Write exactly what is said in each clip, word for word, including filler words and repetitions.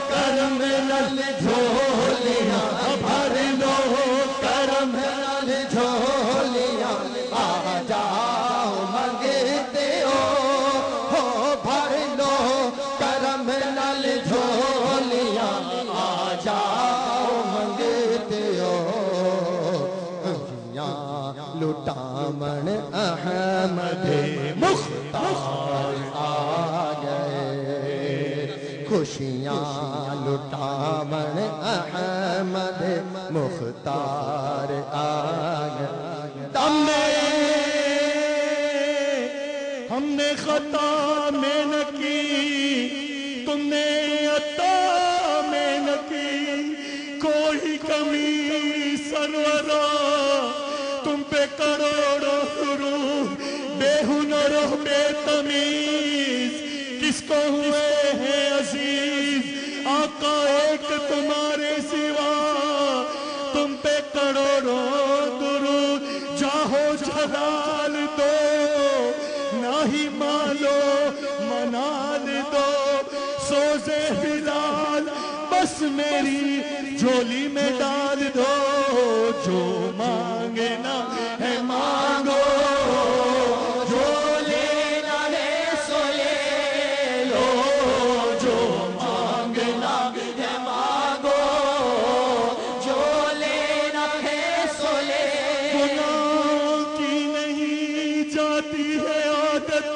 کرم نال جھولیاں بھر لو کرم نال جھولیاں آ جاؤ منگتے ہو ہو بھر لو کرم نال جھولیاں آ جاؤ منگتے ہو لٹامن احمد مختار آ گئے خوشیاں لٹامن احمد مختار آ گئے ہم نے ہم نے خطا میں نہ کی تم نے عطا میں نہ کی کوئی کمی سرورا تم پہ کروڑوں درود بے ہنر و بے تمیز کس کو ہوئے ہیں عزیز آقا ایک تمہارے سوا تم پہ کروڑوں درود چاہو جلال دو نہ ہی مالو منال دو سوزے بلال بس میری جھولی میں ڈال دو جو مانگے نا ہے مانگو جو لینا ہے سو لے لو جو مانگنا ہے مانگو جو لینا ہے سو لے گناہ کی نہیں جاتی ہے عادت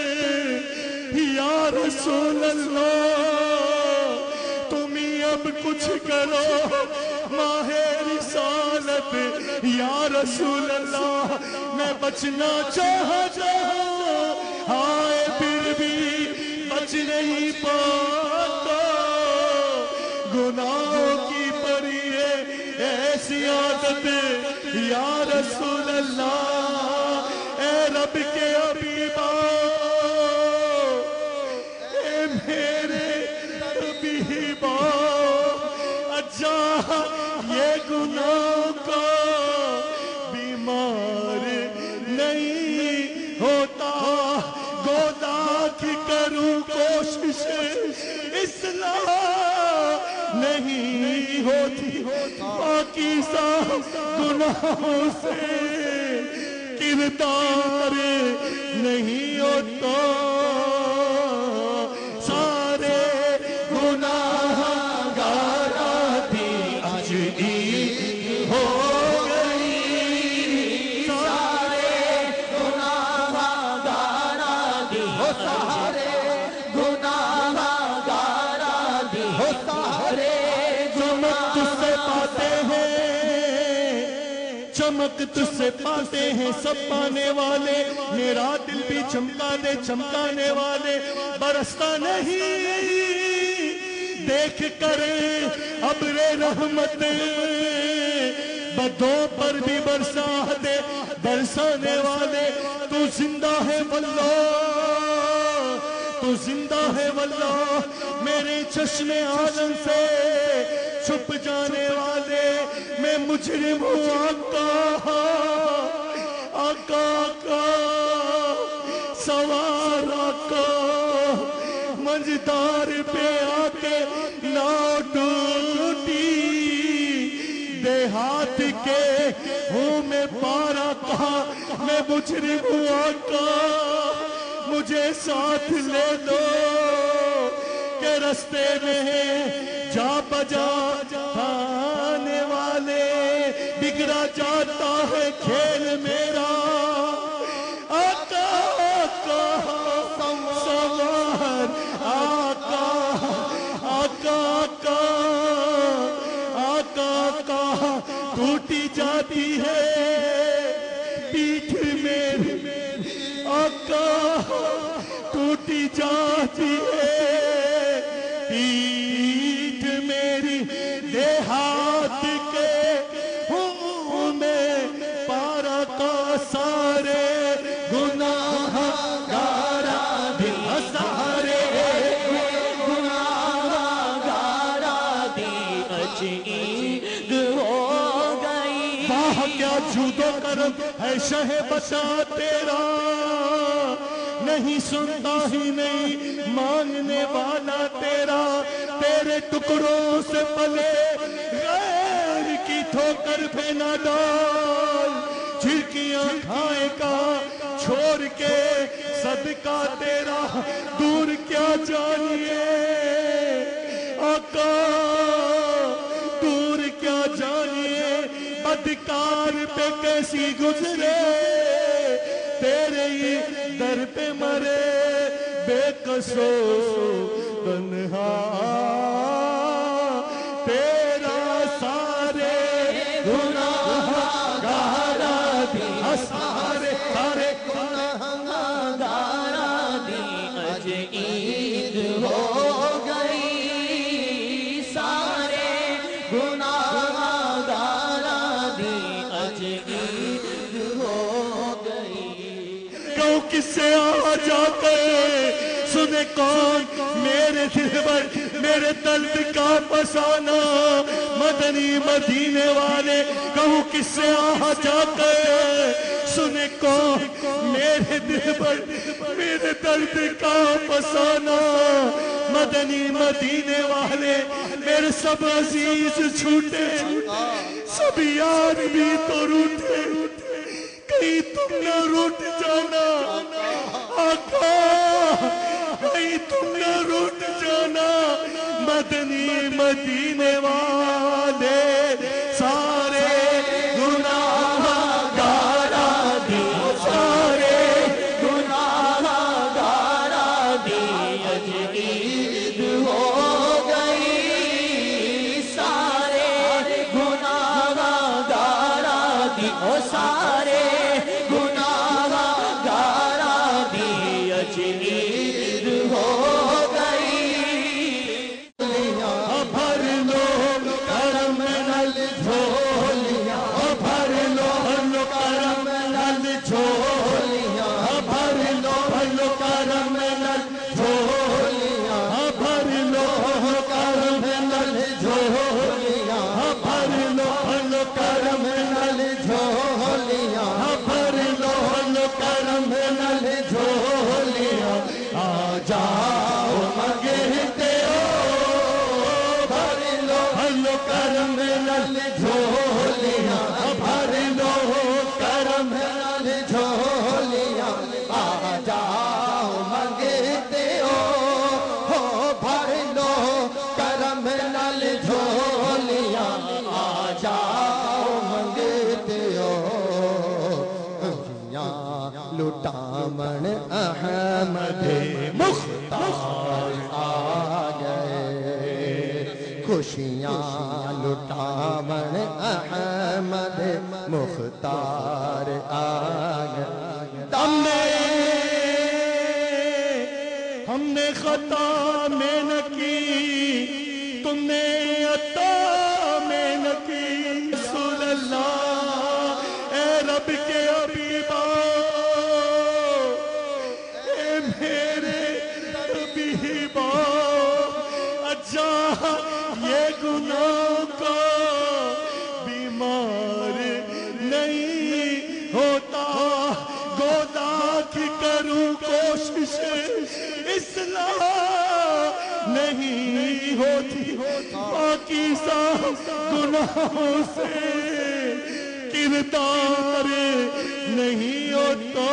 یا رسول اللہ تم ہی اب کچھ کرو ماہ رسالت یا رسول اللہ میں بچنا چاہتا ہوں ہائے پھر بھی بچ نہیں پاتا گناہوں کی پڑی ہے ایسی عادت یا رسول اللہ اے رب کے حبیبا اے میرے حبیبا اجا یہ گناہ کا بیمار نہیں ہوتا گودا کی کروں کوشش اصلاح نہیں ہوتی پاکیزہ گناہوں سے کردار نہیں ہوتا سارے گناہ گارا دی آج عید ہو گئی سارے گناہ گارا دی ہو سارے گناہ گارا دی ہو سارے چمک تجھ سے پاتے ہیں چمک تجھ سے پاتے ہیں سب پانے والے میرا دل بھی چمکا دے چمکانے والے برستا نہیں دیکھ کرے ابر رحمت بدوں پر بھی برسا دے برسانے والے تو زندہ ہے واللہ تو زندہ ہے واللہ میرے چشم عالم سے چھپ جانے والے میں مجرم ہوں آقا آقا آقا سوار آقا منجدار پہ آکے ناؤ ٹوٹی دیہات کے ہوں میں پارا کہا میں مجرم ہوں آقا مجھے ساتھ لے دو کہ رستے میں جا بجا آنے والے بگڑا جاتا ہے کھیل میرا آقا آقا سوار آقا آقا آقا آقا آقا ٹوٹی جاتی ہے پیٹھ میری آقا ٹوٹی جاتی ہے پیٹھ میری دیہات کے ہوں میں پارا کا سارے گناہ گارا دل سارے گناہ گارا دل عجیب ہو گئی واہ کیا جود و کرم ہے شہ بتا تیرا نہیں سنتا ہی نہیں مانگنے والا تیرا تیرے میرے ٹکڑوں سے پلے غیر کی ٹھوکر پہ نہ ڈال، جھرکیاں کھائے کا چھوڑ کے صدقہ تیرا دور کیا جانیے آقا، دور کیا جانیے بدکار پہ کیسی گزرے، تیرے ہی در پہ مرے بے قصو تنہا، تیرا سارے گناہ گارا دی، سارے سارے گناہ گارا دی، اج عید ہو گئی، سارے گناہ گارا دی، اج عید ہو گئی۔ کہوں کس سے آ جاتے سنے کون میرے دل پر میرے درد کا فسانہ، مدنی مدینے والے کہوں کس سے آ جاتے سنے کون میرے دل پر میرے درد کا فسانہ، مدنی مدینے والے میرے سب عزیز چھوٹے، سب یار بھی تو روٹے، کہیں تم نہ روٹ جانا آقا، کہیں تم نہ روٹ جانا، مدنی مدینے والے سارے گناہ گارا دی، سارے گناہ گارا دی، اج عید ہو گئی، سارے گناہ گارا دی، او سارے گناہ گارا دی، اج عید ہو گئی۔ بھر لو کرم نل جھولیاں، بھر لو کرم نل جھولیاں، بھر لو کرم نل جھولیاں، بھر لو کرم نل جھولیاں، بھر لو کرم نل جھولیاں، بھر لو کرم نل جھولیاں، آ جاؤ منگتے کرم نل جھولیاں، بھر لو کرم نل جھولیاں، آ جاؤ منگتے ہو، بھر لو کرم نل جھولیاں، آ جاؤ منگتے ہو، خوشیاں لٹامن احمد مختار آ گئے، خوشیاں لٹامن احمد مختار آ گئے۔ ہم نے ہم نے خطا میں نہ کی، تم نے عطا میں نہ کی، رسول اللہ اے رب کے حبیبا، اے میرے حبیبا، اجا یہ گناہ کا بیمار نہیں ہوتا، گولاک کروں کوشش اصلاح نہیں ہوتی، پاکیزہ گناہوں سے کردار نہیں ہوتا،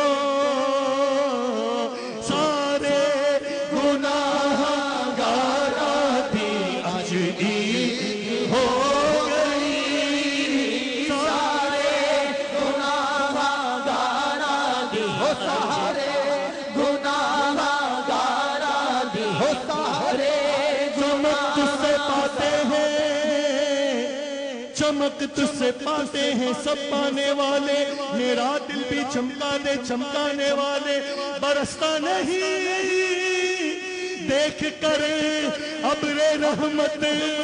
سارے گناہ گارا دی، آج عید ہو گئی، سارے گناہ گارا دی، ہو سارے گناہ گارا دی، ہو سارے چمک تجھ سے پاتے ہیں، چمک تجھ سے پاتے ہیں سب پانے والے، میرا دل بھی چمکا دے چمکانے والے، برستا نہیں دیکھ کریں ابر رحمت،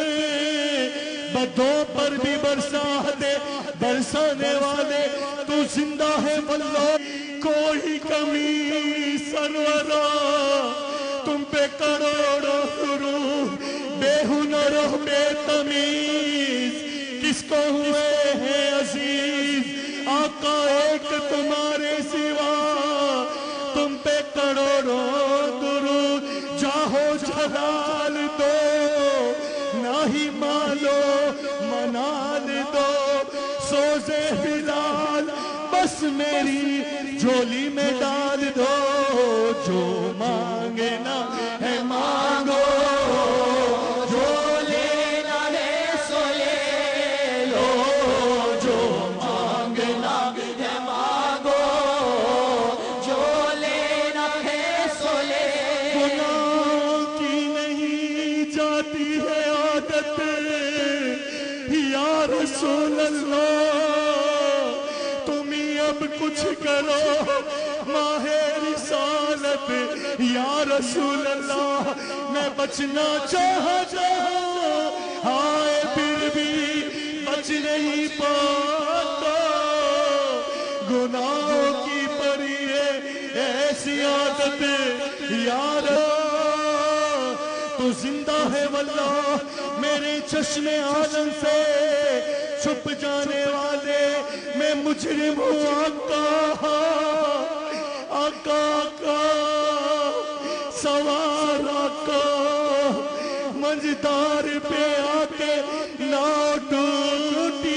بدوں پر بھی برسا دے برسانے والے، تو زندہ ہے واللہ کوئی کمی سرورا، تم پہ کروڑوں درود، بے ہنر و بے تمیز کس کو ہوئے ہیں عزیز، آقا ایک تمہارے سوا، تم پہ کروڑوں درود، جاہو جلال دو الہی مالو منال دو سوزے بلال بس میری جھولی میں ڈال دو جو مانگنا ہے مانگو جو لینا ہے سو لے لو جو مانگنا ہے مانگو جو لینا ہے سو لے گناہ کی نہیں جاتی ہے عادت یا رسول اللہ تم ہی اب کچھ کرو ماہ رسالت یا رسول اللہ میں بچنا چاہتا ہوں ہائے پھر بھی بچ نہیں پاتا گناہوں کی پری ہے ایسی عادت یا رسول تو زندہ ہے واللہ میرے چشم عالم سے چھپ جانے والے میں مجرم ہوں آقا آقا آقا سوار آقا منجدار پہ آکے ناؤ ٹوٹی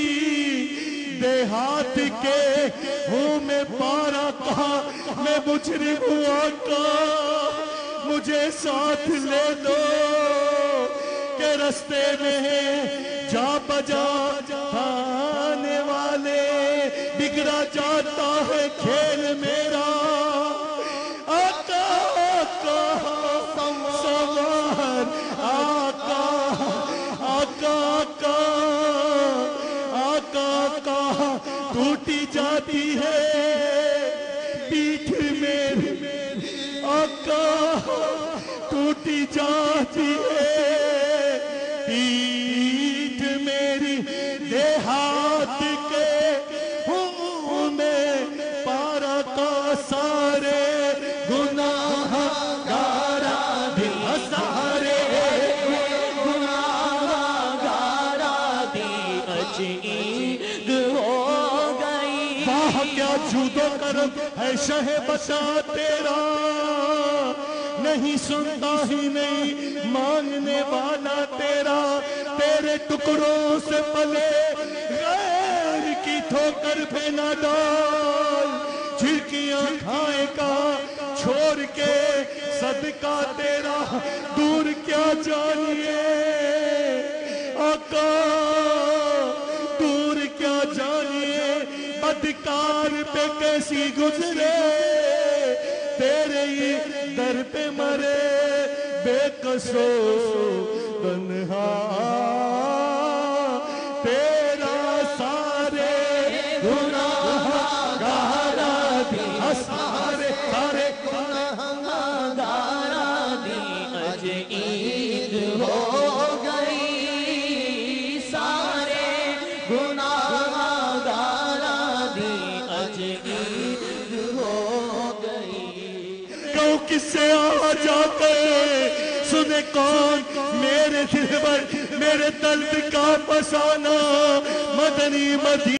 دیہات کے ہوں میں پارا کہا میں مجرم ہوں آقا مجھے ساتھ لے دو کہ رستے میں جا بجا آنے والے بگڑا جاتا ہے کھیل میرا آقا آقا سوار آقا آقا آقا آقا آقا ٹوٹی جاتی ہے پیٹھ میری آقا ٹوٹی جاتی ہے پیٹھ میری دیہات کے ہوں میں پارا کا سارے گناہ گارا دل سارے گناہ گارا دی عجیب ہو گئی واہ کیا جود و کرم ہے شہ بتا تیرا نہیں سنتا ہی نہیں مانگنے والا تیرا تیرے ٹکڑوں سے پلے غیر کی ٹھوکر پہ نہ ڈال جھرکیاں کھائے کا چھوڑ کے صدقہ تیرا دور کیا جانیے آقا دور کیا جانیے بدکار پہ کیسی گزرے تیرے ہی در پہ مرے بے قصو تنہا تیرا سارے گناہ گارا دی سارے سارے گناہ گارا دی عجیب ہو گئی سارے گناہ گارا دی عجیب ہو گئی کہوں کس سے آ جاتے سنے کون میرے دل پر میرے درد کا فسانہ مدنی مدینہ